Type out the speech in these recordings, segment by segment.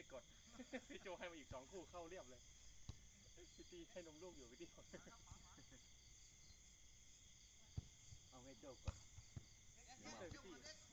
กดพี่โจให้มาอีก2 คู่เข้าเรียบเลยพี่ตีให้นมลูกอยู่พี่ตีเอาให้โจกดไม่ใช่พี่ตี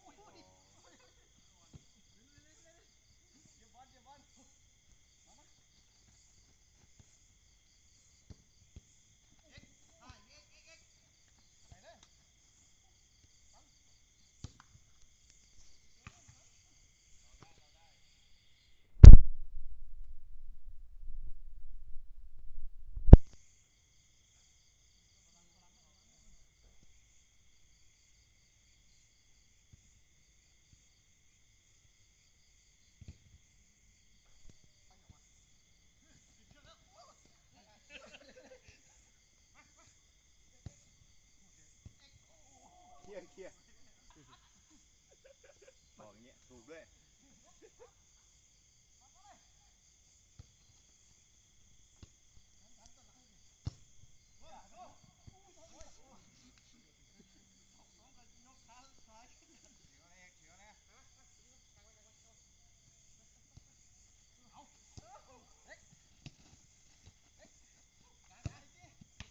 เคลียร์บอกอย่างเงี้ยถูกด้วย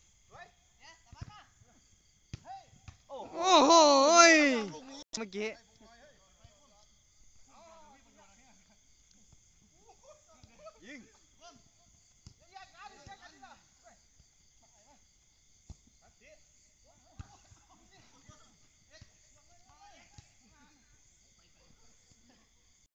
โอ้โหโอ้โหเมื่อกี้